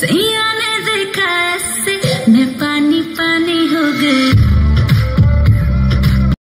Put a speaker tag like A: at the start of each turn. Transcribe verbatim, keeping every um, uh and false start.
A: सैया ने देखा ऐसे मैं पानी पानी हो गई।